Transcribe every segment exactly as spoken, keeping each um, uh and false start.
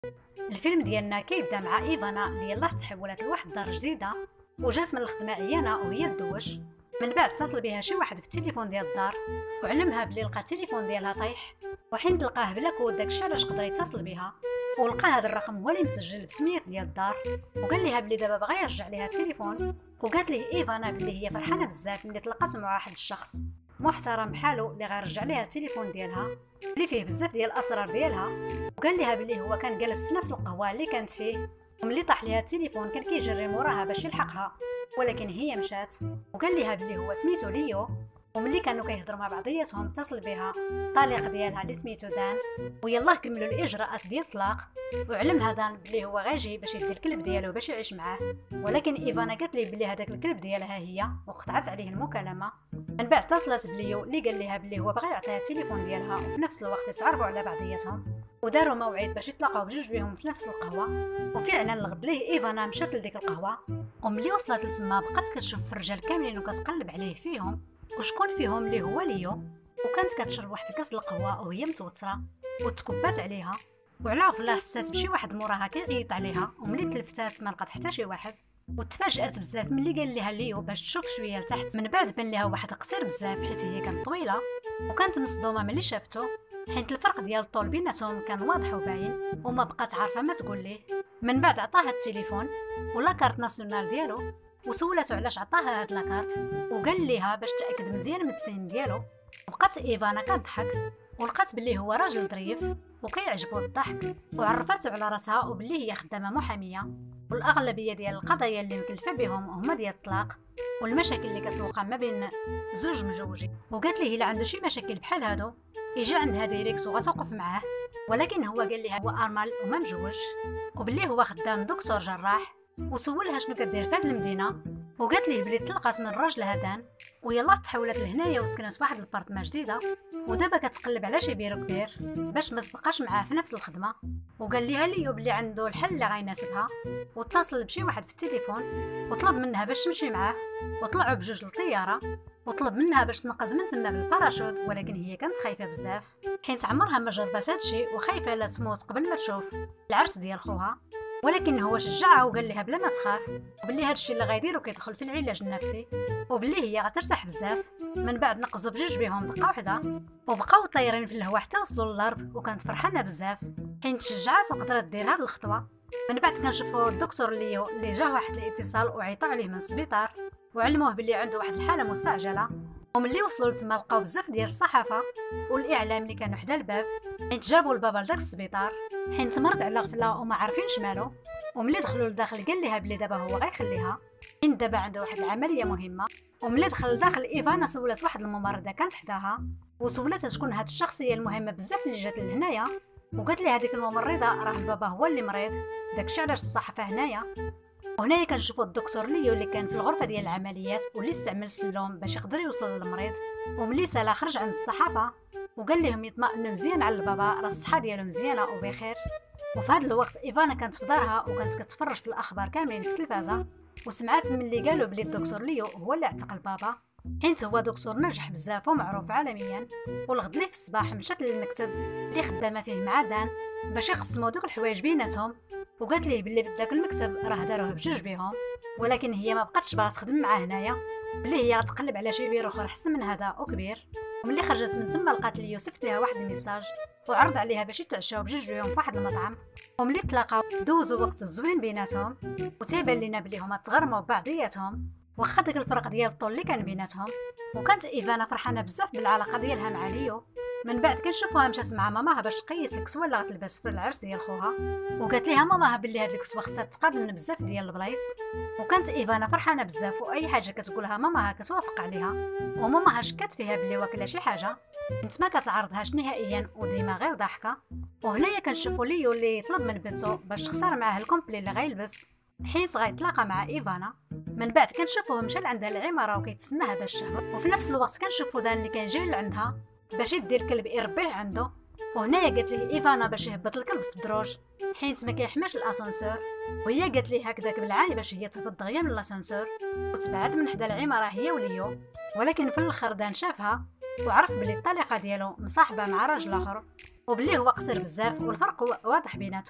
الفيلم ديالنا كيبدا مع ايفانا اللي يلاه تحولت لواحد الدار جديده، وجات من الخدمه عيانه وهي تدوش. من بعد اتصل بها شي واحد في التليفون ديال الدار وعلمها بلي لقى التليفون ديالها طايح، وحين تلقاه بلا كود داكشي علاش قدر يتصل بها، ولقى هذا الرقم هو اللي مسجل بسمية ديال الدار، وقال لها بلي دابا بغا يرجع ليها التليفون. وقالت ليه ايفانا بلي هي فرحانه بزاف ملي تلقات مع واحد الشخص محترم بحالو اللي غيرجع ليها التليفون ديالها اللي فيه بزاف ديال الاسرار ديالها. وقال لها بلي هو كان جالس في نفس القهوه اللي كانت فيه، وملي طاح ليها التليفون كان كيجري موراها باش يلحقها، ولكن هي مشات. وقال لها بلي هو سميتو ليو، وملي كانوا كيهضروا مع بعضياتهم اتصل بها الطليق ديالها اللي سميتو دان، ويلاه كملوا الاجراءات ديال الطلاق. وعلمها دان بلي هو غاجي باش يدي الكلب ديالو باش يعيش معاه، ولكن ايفانا قالت ليه بلي هذاك الكلب ديالها هي، وقطعت عليه المكالمه. من بعد اتصلت بليو اللي قال لها بلي هو بغى يعطيها التليفون ديالها، وفي نفس الوقت يتعرفوا على بعضياتهم، وداروا موعد باش يتلاقاو بجوج بهم في نفس القهوه. وفعلا الغد ليه ايفانا مشات لديك القهوه، وملي وصلت لتما بقات كتشوف في الرجال كاملين وكتقلب عليه فيهم، وشكون فيهم اللي هو ليو. وكانت كتشرب واحد كاس القهوه وهي متوتره وتكبات عليها، وعلى غفله حسات بشي واحد موراها كيعيط عليها، وملي تلفتات ما لقات حتى شي واحد، وتفاجات بزاف ملي قال لها ليو باش تشوف شويه لتحت. من بعد بان لها واحد قصير بزاف حيت هي كانت طويله، وكانت مصدومه ملي شافته حيت الفرق ديال الطول بيناتهم كان واضح وباين، وما بقات عارفه ما تقول ليه. من بعد عطاها التليفون ولا كارت ناسيونال ديالو، وسولاتو علاش عطاها هاد لاكارت، وقال ليها باش تاكد مزيان من السن ديالو. بقات ايفانا كتضحك ولقات بلي هو راجل ظريف وكيعجبو الضحك، وعرفته على راسها وبلي هي خدامه محاميه، والاغلبيه ديال القضايا اللي مكلفه بهم هما ديال الطلاق والمشاكل اللي كتوقع ما بين زوج مزوجين. وقالت ليه الا عنده شي مشاكل بحال هادو يجي عندها ديريكت وغتوقف معاه، ولكن هو قال لها هو ارمل وما مجوج، وبلي هو خدام دكتور جراح. وسولها شنو كدير في هاد المدينه، وقالت ليه بلي طلقات من الراجل هذان، ويلا تحولت لهنايا وسكنت في واحد البارتما جديده، ودابا كتقلب على شي بيرو كبير باش ما تبقاش معاه في نفس الخدمه. وقال ليها ليو بلي عنده الحل اللي غيناسبها، واتصل بشي واحد في التليفون وطلب منها باش تمشي معاه، وطلعوا بجوج للطياره، وطلب منها باش تنقز من تما بالباراشوت، ولكن هي كانت خايفه بزاف حيت عمرها ما جربت هادشي وخايفه لا تموت قبل ما تشوف العرس ديال خوها. ولكن هو شجعها وقال لها بلا ما تخاف، وبلي هادشي اللي غيديرو كيدخل في العلاج النفسي، وبلي هي غترتاح بزاف. من بعد نقزوا بجوج بهم دقه واحده وبقاو طايرين في الهواء حتى وصلوا للارض، وكانت فرحانه بزاف حين تشجعات وقدرت دير هاد الخطوه. من بعد كنشوفوا الدكتور ليو اللي جاه واحد الاتصال وعيطوا عليه من السبيطار وعلموه بلي عنده واحد الحاله مستعجله. وملي وصلوا لتما لقاو بزاف ديال الصحافه والاعلام اللي كانوا حدا الباب حيت جابوا البابا لداك السبيطار حين تمرض على غفله وما عارفينش مالو. وملي دخلوا لداخل قال لها بلي دابا هو غيخليها حين دابا عنده واحد العمليه مهمه. وملي دخل لداخل ايفانا سولات واحد الممرضه كانت حداها، وسولاتها شكون هاد الشخصيه المهمه بزاف اللي جات لهنايا، وقالت لها هذيك الممرضه راه البابا هو اللي مريض، داكشي علاش الصحافه هنايا. وهنايا كنشوفوا الدكتور ليو اللي كان في الغرفه ديال العمليات واللي استعمل السلوم باش يقدر يوصل للمريض. وملي سالا خرج عند الصحافه وقال لهم يطمئنوا مزيان على البابا راه الصحه ديالو مزيانه وبخير. وفي هذا الوقت ايفانا كانت في دارها وكانت كتفرج في الاخبار كاملين في التلفازه، وسمعت من اللي قالوا بلي الدكتور ليو هو اللي اعتقل بابا حيت هو دكتور ناجح بزاف ومعروف عالميا. والغد لي في الصباح مشات للمكتب اللي خدامه فيه مع دان باش يقسموا دوك الحوايج بيناتهم، وقالت ليه بلي بداك المكتب راه داروه بجوج بهم، ولكن هي ما بقاتش باغا تخدم معاه هنايا، بلي هي غتقلب على شي بيرو اخر احسن من هذا وكبير. وملي خرجت من تما لقات ليو صيفط لها واحد الميساج وعرض عليها باش يتعشاو بجوج بهم في واحد المطعم. وملي تلاقاو دوزوا وقت زوين بيناتهم، وتيبان لينا بلي هما تغرموا ببعضياتهم واخا داك الفرق ديال الطول اللي كان بيناتهم. وكانت ايفانا فرحانه بزاف بالعلاقه ديالها مع ليو. من بعد كنشوفوها مشات مع ماماها باش تقيس الكسوه اللي غتلبس في العرس ديال خوها، وقالت ليها ماماها بلي هاد الكسوه خصها تقاد من بزاف ديال البلايص. وكانت ايفانا فرحانه بزاف واي حاجه كتقولها ماماها كتوافق عليها، وماماها شكات فيها بلي واكله شي حاجه انت ما كتعارضهاش نهائيا وديما غير ضاحكه. وهنايا كنشوفوا ليو اللي طلب من بنته باش تختار معاه الكومبلي اللي غيلبس حيت غيتلاقى مع ايفانا. من بعد كنشوفوه مشى لعندها العماره وكيتسناها باش تهبط، وفي نفس الوقت كنشوفوا دان اللي كان جاي لعندها باش يدي الكلب يربيه عنده. وهنايا قالت ليه ايفانا باش يهبط الكلب في الدروج حيت ما كيحماش الاسانسور، وهي قالت ليه هكذاك بالعاني باش هي تهبط دغيا من الاسانسور وتبعد من حدا العماره هي وليو. ولكن في الاخر دان شافها وعرف بلي الطليقه ديالو مصاحبه مع راجل اخر، وبلي هو قصير بزاف والفرق واضح بيناتهم.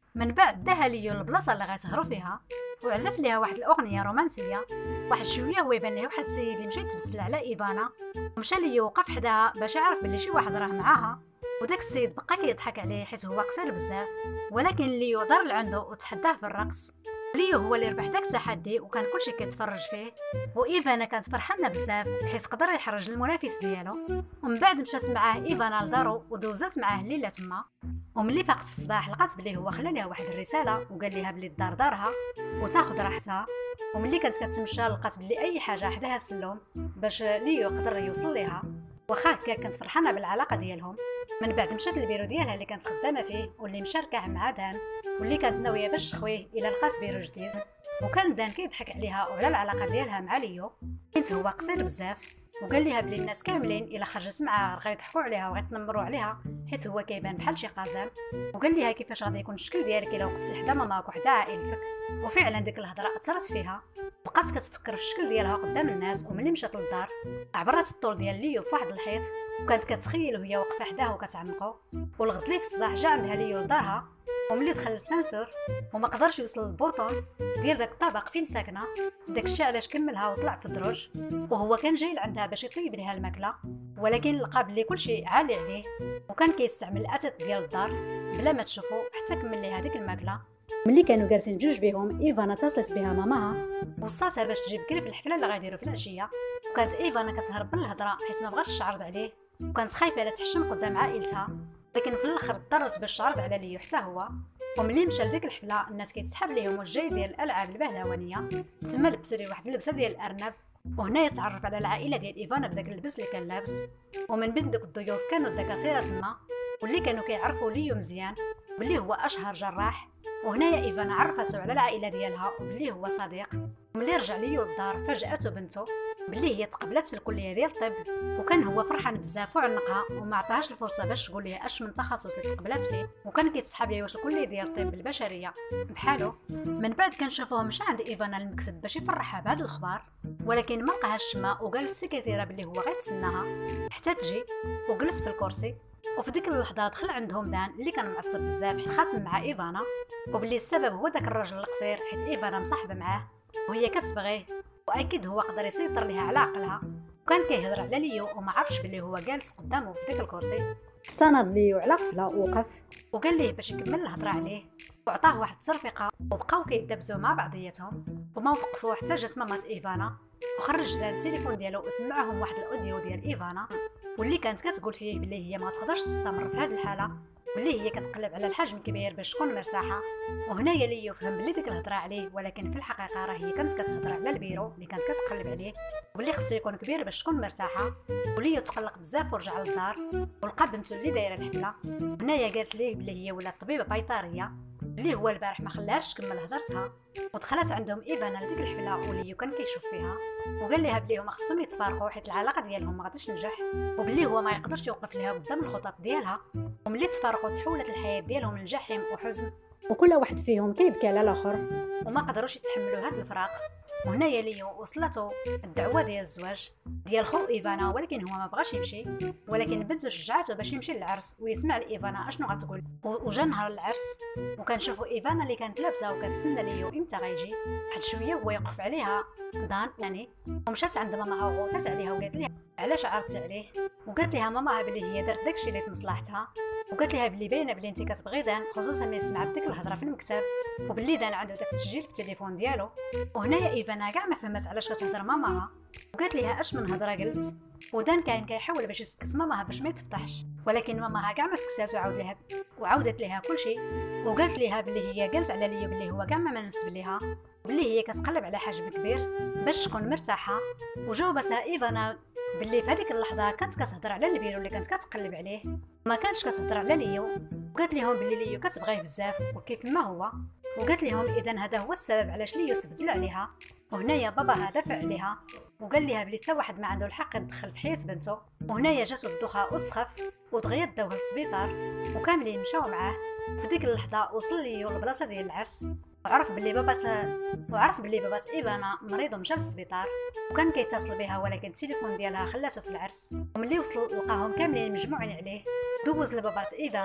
من بعد داها ليو البلاصه اللي غيسهروا فيها وعزف ليها واحد الاغنيه رومانسيه. واحد شويه هو يبان ليه واحد السيد اللي مشى يتبسل على ايفانا، ومشى ليو وقف حداها باش يعرف بلي شي واحد راه معاها. وداك السيد بقى كيضحك عليه حيت هو قصير بزاف، ولكن ليو دار لعندو وتحداه في الرقص. ليو هو اللي ربح داك التحدي وكان كلشي كيتفرج فيه، وايفانا كانت فرحانه بزاف حيت قدر يحرج المنافس ديالو. ومن بعد مشات معاه ايفانا لدارو ودوزات معاه الليله تما. وملي فاقت في الصباح لقات بلي هو خلى ليها واحد الرساله وقال ليها بلي الدار دارها وتاخذ راحتها. وملي كانت كتمشى لقات بلي اي حاجه حداها سلم باش ليو يقدر يوصل ليها، واخا هكا كانت فرحانه بالعلاقه ديالهم. من بعد مشات للبيرو ديالها اللي كانت خدامه فيه واللي مشاركه مع دان، واللي كانت ناويه باش تخويه الى لقات بيرو جديد. وكان دان كيضحك عليها وعلى العلاقه ديالها مع ليو حيت هو قصير بزاف، وقال ليها بلي الناس كاملين الا خرجت معاه غيضحكوا عليها وغيتنمروا عليها حيت هو كيبان بحال شي قازم. وقال ليها كيفاش غادي يكون الشكل ديالك الا وقفتي حدا ماماك وحدا عائلتك. وفعلا ديك الهضره اثرت فيها، بقات كتفكر في الشكل ديالها قدام الناس. وملي مشات للدار عبرات الطول ديال ليو في واحد الحيط، وكانت كتخيل وهي واقفه حداه وكتعنقو. والغد لي في الصباح جا عندها ليو لدارها، وملي دخل السانسور وما قدرش يوصل للبوطون ديال داك الطابق فين ساكنه، داك الشيء علاش كملها وطلع في الدروج. وهو كان جاي لعندها باش يطيب ليها الماكله، ولكن لقى بلي كلشي عالي عليه وكان كيستعمل الاتات ديال الدار بلا ما تشوفو حتى كمل ليها ديك الماكله. ملي كانوا جالسين بجوج بهم ايفانا اتصلت بها ماماها وصاتها باش تجيب بكري في الحفله اللي غيديروا في العشيه. وكانت ايفانا كتهرب من الهضره حيت ما بغاش تعرض عليه، وكانت خايفه لا تحشم قدام عائلتها. لكن في الاخر اضطرت باش تعرض على ليو حتى هو. وملي مشى لديك الحفله الناس كيتسحب ليهم والجاي ديال الالعاب البهلوانيه، تما لبسوا ليه واحد اللبسه ديال الارنب. وهنا يتعرف على العائله ديال ايفانا بداك اللبس اللي كان لابس. ومن بين دوك الضيوف كانوا الدكاتره تما واللي كانوا كيعرفوا ليو مزيان باللي هو اشهر جراح. وهنايا ايفانا عرفته على العائله ديالها وبلي هو صديق. وملي رجع ليو للدار فاجأته بنته باللي هي تقبلت في الكليه ديال الطب، وكان هو فرحان بزاف وعنقها وما عطاهاش الفرصه باش تقول ليه اش من تخصص اللي تقبلت فيه، وكان كيتسحب ليه واش الكليه ديال الطب البشريه بحالو. من بعد كنشوفوه مشى عند ايفانا المكتب باش يفرحها بهذا الخبر، ولكن ما لقاهاش تما. وقال السكرتيره باللي هو غيتسناها حتى تجي، وجلس في الكرسي. وفي ديك اللحظه دخل عندهم دان اللي كان معصب بزاف حيت خاصم مع ايفانا، وباللي السبب هو داك الراجل القصير حيت ايفانا مصاحبه معاه وهي كتبغيه، واكيد هو قدر يسيطر ليها على عقلها. وكان كيهضر على ليو وما عرفش بلي هو جالس قدامه في ديك الكرسي. حتى ناض ليو على قفله ووقف وقال ليه باش يكمل الهضره عليه، وعطاه واحد التصرفيقه وبقاو كيدبزوا مع بعضياتهم. وما وقفوا حتى جات مامات ايفانا وخرج دان التليفون ديالو وسمعهم واحد الاوديو ديال ايفانا واللي كانت كتقول فيه بلي هي ما تقدرش تستمر في هذه الحاله، بلي هي كتقلب على الحجم كبير باش تكون مرتاحه. وهنايا ليو فهم بلي ديك الهضره عليه، ولكن في الحقيقه راه هي كانت كتهضر على البيرو اللي كانت كتقلب عليه واللي خصو يكون كبير باش تكون مرتاحه. وليو تقلق بزاف ورجع للدار ولقى بنته اللي دايره الحفله. هنايا قالت ليه بلي هي ولات طبيبه بيطاريه اللي هو البارح ما خلاهاش تكمل هضرتها. ودخلت عندهم ايفانا لديك الحفله وليو كان كيشوف فيها، وقال لها بلي هما خصهم يتفارقوا حيت العلاقه ديالهم ما غاديش تنجح، وبلي هو ما يقدرش يوقف لها قدام الخطط ديالها. وملي تفارقوا تحولت الحياه ديالهم لجحيم وحزن، وكل واحد فيهم كيبكي على الاخر وما قدروش يتحملوا هذا الفراق. وهنايا ليو وصلته الدعوه ديال الزواج ديال خو ايفانا، ولكن هو ما بغاش يمشي، ولكن بنته شجعته باش يمشي للعرس ويسمع لايفانا اشنو غتقول. وجا نهار العرس وكنشوفوا ايفانا اللي كانت لابسه وكتسنى ليو امتى غيجي. واحد شويه هو يوقف عليها دان يعني، ومشات عند ماماها وغوتات عليها وقالت لها علاش عرضتي عليه. وقالت لها ماماها بلي هي دارت داكشي اللي في مصلحتها، وقالت لها بلي باينه بلي انت كتبغي دان خصوصا ملي سمعت ديك الهضره في المكتب وبلي دان عنده داك التسجيل في التليفون ديالو. وهنايا ايفانا كاع ما فهمت علاش كتهضر ماماها وقالت لها اش من هضره قلت. ودان كان كيحاول باش يسكت ماماها باش ما يتفضحش، ولكن ماماها كاع ما سكتات وعاود لها وعاودت لها كلشي. وقالت لها بلي هي قالت على ليو بلي هو كاع ما منسب ليها، بلي هي كتقلب على حجم كبير باش تكون مرتاحه. وجاوبتها ايفانا باللي في هذيك اللحظه كانت كتهضر على البيرو اللي كانت كتقلب عليه، ما كانتش كتهضر على ليو. وقالت لهم باللي ليو كتبغيه بزاف وكيف ما هو، وقالت لهم اذا هذا هو السبب علاش ليو تبدل عليها. وهنايا باباها دافع عليها وقال لها بلي حتى واحد ما عنده الحق يتدخل في حياه بنته. وهنايا جاتو الدخاء وسخف ودغيا داوها للسبيطار وكاملين مشاو معاه. في ديك اللحظه وصل ليو لبلاصه ديال العرس وعرف بلي بابا س... وعرف بلي بابات ايفانا مريض ومشى للسبيطار، وكان كيتصل بها ولكن التليفون ديالها خلاته في العرس. وملي وصل لقاهم كاملين مجموعين عليه، دوز لبابات ايفانا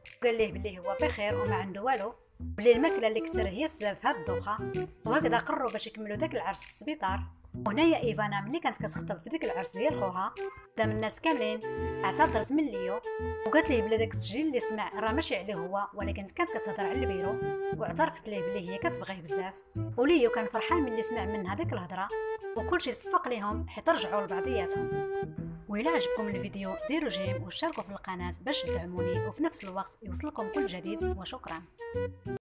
وقال ليه بلي هو بخير وما عنده والو، بلي الماكله اللي كثر هي السبب في هاد الدوخه. وهكذا قرروا باش يكملوا داك العرس في السبيطار. وهنايا ايفانا ملي كانت كتخطب في ديك العرس ديال خوها قدام الناس كاملين اعتذرت من ليو وقالت ليه بلي داك التسجيل اللي سمع راه ماشي عليه هو، ولكن كانت كتهضر على البيرو، واعترفت ليه بلي هي كتبغيه بزاف. وليو كان فرحان ملي سمع من هذيك الهضره، وكلشي صفق ليهم حيت رجعوا لبعضياتهم. وإلا عجبكم الفيديو ديروا جيم واشتركوا في القناه باش تدعموني وفي نفس الوقت يوصلكم كل جديد، وشكرا.